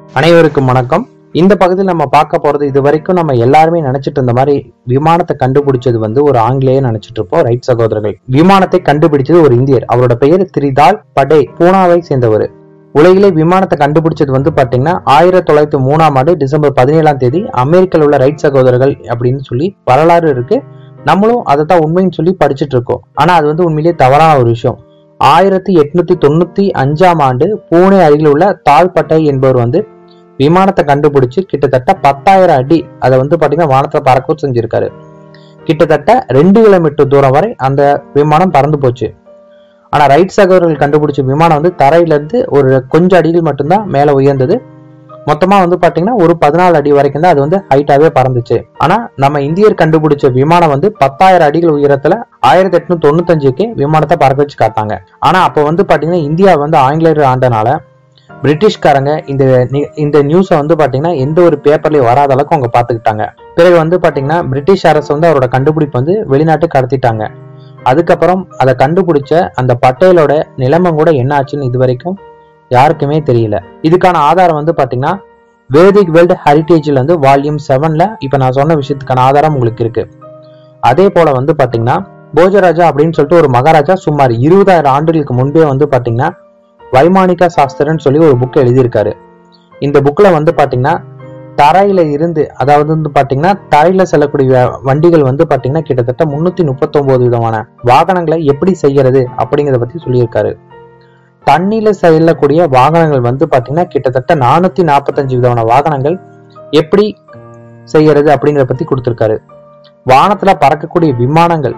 அனைவருக்கும் வணக்கம். இந்த பகுதியில் நம்ம பார்க்க போறது, இது வரைக்கும் நம்ம எல்லாருமே நினைச்சிட்டு இருந்த மாதிரி விமானத்தை கண்டுபிடிச்சது ஒரு ஆங்கிலேயர் நினைச்சிட்டு இருப்போம். ரைட் சகோதரர்கள். விமானத்தை கண்டுபிடிச்சது ஒரு இந்தியர். அவரோட பெயர் திரிதால் படே, பூனாவை சேர்ந்தவர். உலகிலே விமானத்தை கண்டுபிடிச்சது பாத்தீங்கன்னா 1903 டிசம்பர் 17 அமெரிக்காவில் உள்ள ரைட் சகோதரர்கள் அப்படின்னு சொல்லி வரலாறு இருக்கு. நம்மளும் அதை தான் உண்மைன்னு சொல்லி படிச்சுட்டு இருக்கோம். ஆனா அது உண்மையிலேயே தவறான ஒரு விஷயம். 1895 பூனே அருகில் உள்ள தால்பட்டை என்பவர் விமானத்தை கண்டுபிடிச்சு கிட்டத்தட்ட 10,000 அடி அதை பாத்தீங்கன்னா வானத்துல பறக்க செஞ்சிருக்காரு. கிட்டத்தட்ட 2 கிலோமீட்டர் தூரம் வரை அந்த விமானம் பறந்து போச்சு. ஆனா ரைட் சகோதரர்கள் கண்டுபிடிச்ச விமானம் தரையில இருந்து ஒரு கொஞ்சம் அடிகள் மட்டும்தான் மேல உயர்ந்தது. மொத்தமா பாத்தீங்கன்னா ஒரு 14 அடி வரைக்கும் தான் அது ஹைட்டாவே பறந்துச்சு. ஆனா நம்ம இந்தியர் கண்டுபிடிச்ச விமானம் 10,000 அடிகள் உயரத்துல 1895 விமானத்தை பறக்க வச்சு காத்தாங்க. ஆனா அப்ப பாத்தீங்கன்னா இந்தியா ஆங்கிலேயர் ஆண்டனால பிரிட்டிஷ்காரங்க இந்த நியூஸை பாத்தீங்கன்னா எந்த ஒரு பேப்பர்லயும் வராத அளவுக்கு அவங்க பாத்துக்கிட்டாங்க. பிறகு பாத்தீங்கன்னா பிரிட்டிஷ் அரசு அவரோட கண்டுபிடிப்பு வெளிநாட்டுக்கு கடத்திட்டாங்க. அதுக்கப்புறம் அதை கண்டுபிடிச்ச அந்த பட்டேலோட நிலைமை கூட என்ன ஆச்சுன்னு இது வரைக்கும் யாருக்குமே தெரியல. இதுக்கான ஆதாரம் பாத்தீங்கன்னா வேதிக் வேர்ல்ட் ஹெரிட்டேஜ்ல வால்யூம் 7ல இப்ப நான் சொன்ன விஷயத்துக்கான ஆதாரம் உங்களுக்கு இருக்கு. அதே போல பாத்தீங்கன்னா போஜராஜா அப்படின்னு சொல்லிட்டு ஒரு மகாராஜா சுமார் 20,000 ஆண்டுகளுக்கு முன்பே பாத்தீங்கன்னா வைமானிக சாஸ்திரன்னு சொல்லி ஒரு புக் எழுதியிருக்காரு. இந்த புக்ல பாத்தீங்கன்னா தரையில இருந்து, அதாவது பாத்தீங்கன்னா தரையில செல்லக்கூடிய வண்டிகள் பாத்தீங்கன்னா கிட்டத்தட்ட 339 விதமான வாகனங்களை எப்படி செய்யறது அப்படிங்கறத பத்தி சொல்லியிருக்காரு. தண்ணியில செல்லக்கூடிய வாகனங்கள் பாத்தீங்கன்னா கிட்டத்தட்ட 445 விதமான வாகனங்கள் எப்படி செய்யறது அப்படிங்கறத பத்தி கொடுத்திருக்காரு. வானத்துல பறக்கக்கூடிய விமானங்கள்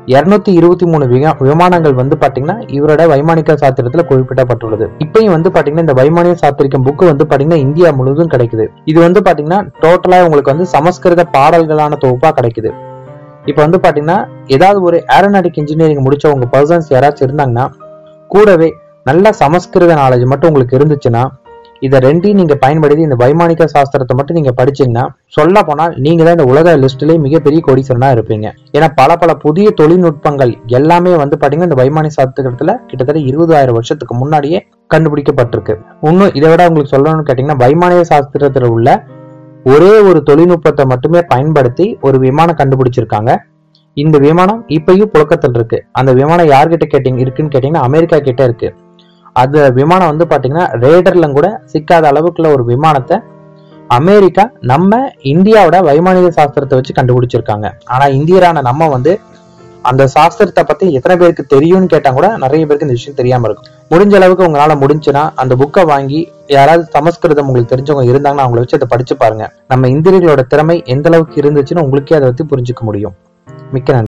223 விமானங்கள் பாத்தீங்கன்னா இவரோட வைமானிக சாஸ்திரத்துல குறிப்பிடப்பட்டுள்ளது. இப்பயும் பாத்தீங்கன்னா இந்த வைமானிக சாஸ்திரிக்கும் புக்கு பாத்தீங்கன்னா இந்தியா முழுவதும் கிடைக்குது. இது பாத்தீங்கன்னா டோட்டலா உங்களுக்கு சமஸ்கிருத பாடல்களான தொகுப்பா கிடைக்குது. இப்ப பாத்தீங்கன்னா ஏதாவது ஒரு ஏரோநாட்டிக் இன்ஜினியரிங் முடிச்சவங்க பர்சன்ஸ் யாராச்சும் இருந்தாங்கன்னா கூடவே நல்ல சமஸ்கிருத நாலேஜ் மட்டும் உங்களுக்கு இருந்துச்சுன்னா இதை ரெண்டையும் நீங்க பயன்படுத்தி இந்த வைமானிக சாஸ்திரத்தை மட்டும் நீங்க படிச்சீங்கன்னா சொல்ல போனால் நீங்க தான் இந்த உலக லிஸ்ட்லயே மிகப்பெரிய கோடீஸ்வரனா இருப்பீங்க. ஏன்னா பல புதிய தொழில்நுட்பங்கள் எல்லாமே பாத்தீங்கன்னா இந்த வைமானிக சாஸ்திரத்துல கிட்டத்தட்ட 20,000 வருஷத்துக்கு முன்னாடியே கண்டுபிடிக்கப்பட்டிருக்கு. இன்னும் இதை விட உங்களுக்கு சொல்லணும்னு கேட்டீங்கன்னா வைமானிக சாஸ்திரத்துல உள்ள ஒரே ஒரு தொழில்நுட்பத்தை மட்டுமே பயன்படுத்தி ஒரு விமானம் கண்டுபிடிச்சிருக்காங்க. இந்த விமானம் இப்பயும் புழக்கத்தில் இருக்கு. அந்த விமானம் யார்கிட்ட இருக்குன்னு கேட்டீங்கன்னா அமெரிக்கா கிட்ட இருக்கு. அது விமானம் பாத்தீங்கன்னா ரேடர்ல கூட சிக்காத அளவுக்குள்ள ஒரு விமானத்தை அமெரிக்கா நம்ம இந்தியாவோட வைமானிக சாஸ்திரத்தை வச்சு கண்டுபிடிச்சிருக்காங்க. ஆனா இந்தியரான நம்ம அந்த சாஸ்திரத்தை பத்தி எத்தனை பேருக்கு தெரியும்னு கேட்டா கூட நிறைய பேருக்கு இந்த விஷயம் தெரியாம இருக்கும். முடிஞ்ச அளவுக்கு உங்களால முடிஞ்சுன்னா அந்த புக்கை வாங்கி யாராவது சமஸ்கிருதம் உங்களுக்கு தெரிஞ்சவங்க இருந்தாங்கன்னா அவங்களை வச்சு அதை படிச்சு பாருங்க. நம்ம இந்தியர்களோட திறமை எந்த அளவுக்கு இருந்துச்சுன்னு உங்களுக்கே அதை பத்தி புரிஞ்சுக்க முடியும். மிக்க நன்றி.